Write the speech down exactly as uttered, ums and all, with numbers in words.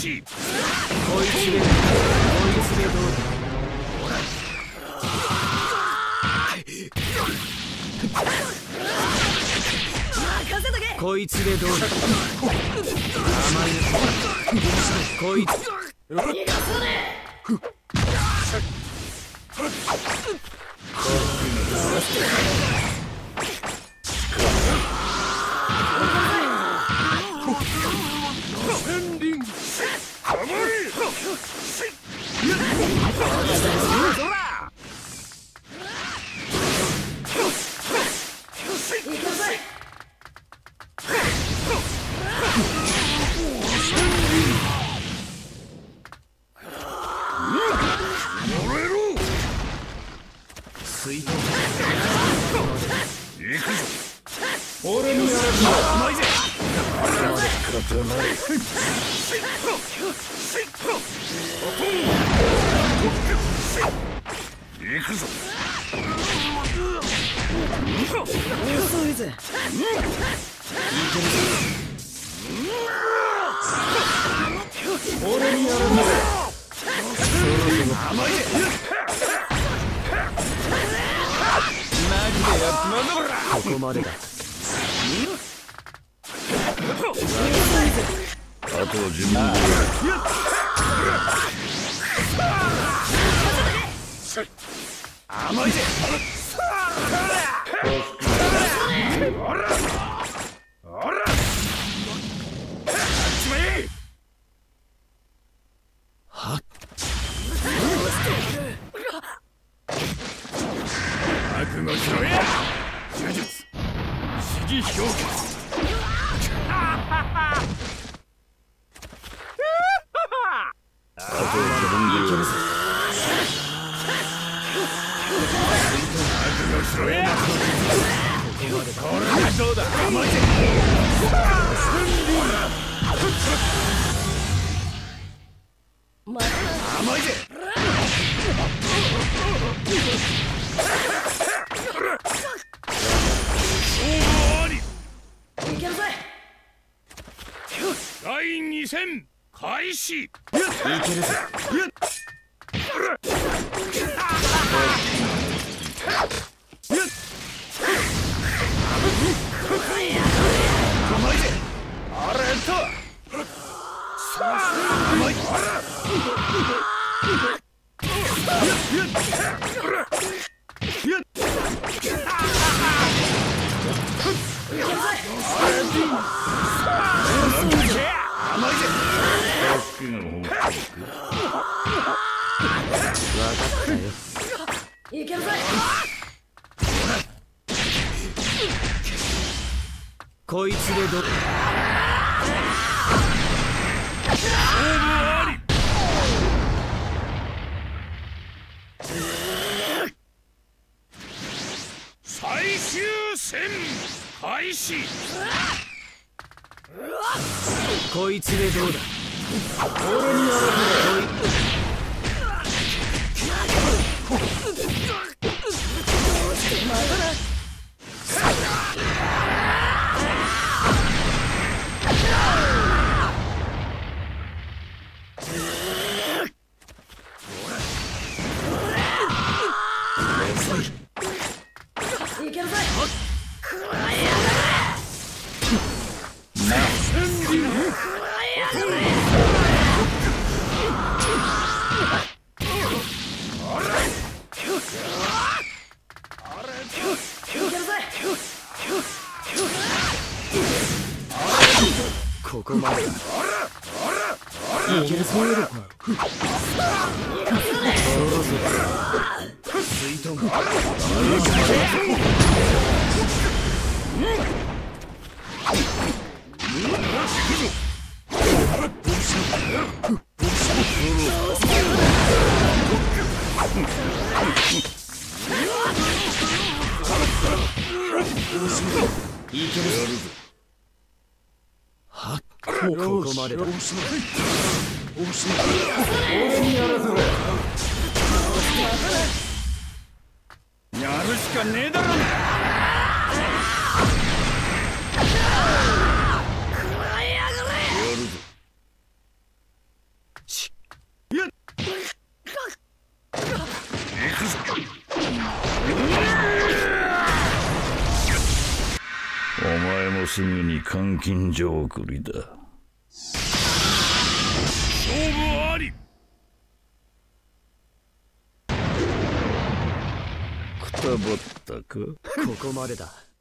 始。 こいつでこいつでどうだ。こいつでどうだ。甘いこいつ逃がさね俺にやらず甘いぜ。行くぞ。遅いぜ。俺にやらず甘いぜ。マジでやっちまうんだから。ここまでだ。あとは自分でやる。甘いぜ。はっ。覚悟しろや。呪術指示氷結。あとは自分でいけるぞ。覚悟しろや。これがどうだ。甘いぜ。甘いぜ。第二戦開始。いけるぜ。甘いぜ。あれと甘い。甘いぜ。いけるぜ。こいつでど。最終戦開始。こいつでどうだ。俺にやらせろ。いけるぜ。ここまでだ。いけるぞ。水遁。いけるぞ。はっ、ここまでだ。俺にやらせろ。やるしかねえだろ。 すぐに監禁所送りだ。勝負あり。くたばったか。 ここまでだ。